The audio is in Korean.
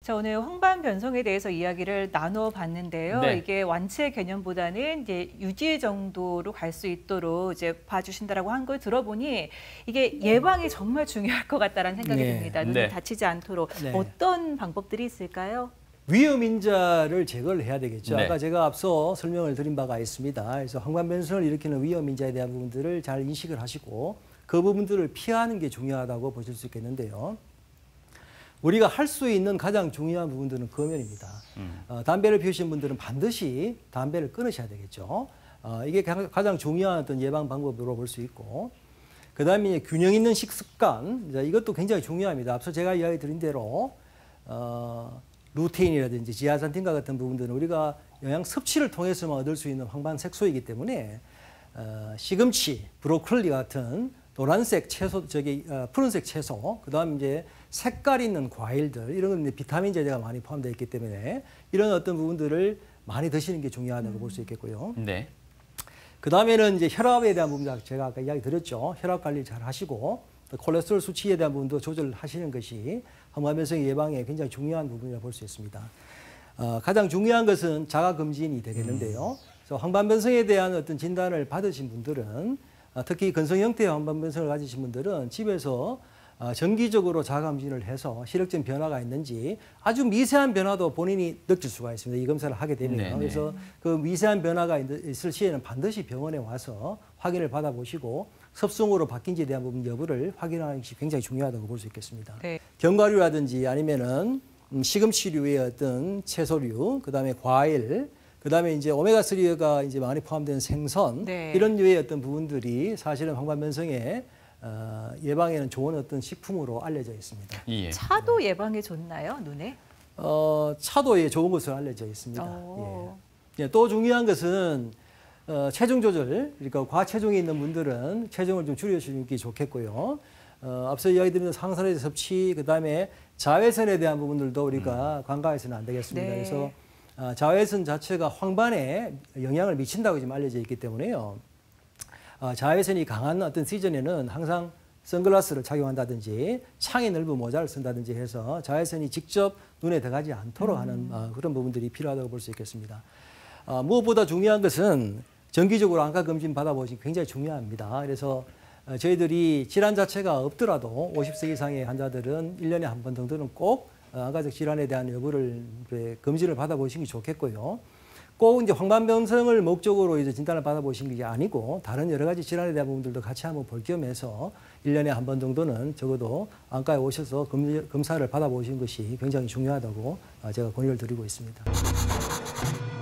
자, 오늘 황반 변성에 대해서 이야기를 나눠봤는데요. 네. 이게 완치 개념보다는 이제 유지 정도로 갈 수 있도록 이제 봐주신다라고 한 걸 들어보니 이게 예방이 정말 중요할 것 같다라는 생각이 듭니다. 눈이 네. 다치지 않도록 네. 어떤 방법들이 있을까요? 위험 인자를 제거를 해야 되겠죠. 네. 아까 제가 앞서 설명을 드린 바가 있습니다. 그래서 황반 변성을 일으키는 위험 인자에 대한 부분들을 잘 인식을 하시고 그 부분들을 피하는 게 중요하다고 보실 수 있겠는데요. 우리가 할 수 있는 가장 중요한 부분들은 금연입니다. 담배를 피우신 분들은 반드시 담배를 끊으셔야 되겠죠. 이게 가장 중요한 어떤 예방 방법으로 볼 수 있고, 그 다음에 균형 있는 식습관, 이것도 굉장히 중요합니다. 앞서 제가 이야기 드린 대로 루테인이라든지 지아산틴과 같은 부분들은 우리가 영양 섭취를 통해서만 얻을 수 있는 황반 색소이기 때문에 시금치, 브로콜리 같은 노란색 채소, 푸른색 채소, 그다음 이제 색깔 있는 과일들, 이런 건 이제 비타민 제제가 많이 포함되어 있기 때문에 이런 어떤 부분들을 많이 드시는 게 중요하다고 볼 수 있겠고요. 네. 그다음에는 이제 혈압에 대한 부분, 제가 아까 이야기 드렸죠. 혈압 관리 잘 하시고 콜레스테롤 수치에 대한 부분도 조절하시는 것이 황반변성 예방에 굉장히 중요한 부분이라고 볼 수 있습니다. 가장 중요한 것은 자가검진이 되겠는데요. 그래서 황반변성에 대한 어떤 진단을 받으신 분들은 특히 근성 형태의 황반변성을 가지신 분들은 집에서 정기적으로 자가검진을 해서 시력적 변화가 있는지 아주 미세한 변화도 본인이 느낄 수가 있습니다. 이 검사를 하게 되면. 네네. 그래서 그 미세한 변화가 있을 시에는 반드시 병원에 와서 확인을 받아보시고 섭성으로 바뀐지에 대한 부분 여부를 확인하는 것이 굉장히 중요하다고 볼 수 있겠습니다. 네. 견과류라든지 아니면은 시금치류의 어떤 채소류, 그다음에 과일, 그다음에 이제 오메가3가 이제 많이 포함된 생선, 네. 이런 류의 어떤 부분들이 사실은 황반변성의 예방에는 좋은 어떤 식품으로 알려져 있습니다. 예. 차도 예방에 좋나요, 눈에? 차도 예, 좋은 것으로 알려져 있습니다. 오. 예. 또 중요한 것은 체중 조절, 그러니까 과체중이 있는 분들은 체중을 좀 줄여주는 게 좋겠고요. 앞서 이야기 드린 상산화제 섭취, 그다음에 자외선에 대한 부분들도 우리가 간과해서는 안 되겠습니다. 네. 그래서 자외선 자체가 황반에 영향을 미친다고 지금 알려져 있기 때문에요. 자외선이 강한 어떤 시즌에는 항상 선글라스를 착용한다든지 창이 넓은 모자를 쓴다든지 해서 자외선이 직접 눈에 들어가지 않도록 하는 그런 부분들이 필요하다고 볼 수 있겠습니다. 무엇보다 중요한 것은 정기적으로 안과 검진 받아보시기 굉장히 중요합니다. 그래서 저희들이 질환 자체가 없더라도 50세 이상의 환자들은 1년에 한 번 정도는 꼭 안과적 질환에 대한 여부를 검진을 받아보시는 게 좋겠고요. 꼭 이제 황반변성을 목적으로 이제 진단을 받아보시는 게 아니고 다른 여러 가지 질환에 대한 부분들도 같이 한번 볼 겸해서 1년에 한 번 정도는 적어도 안과에 오셔서 검사를 받아보시는 것이 굉장히 중요하다고 제가 권유를 드리고 있습니다.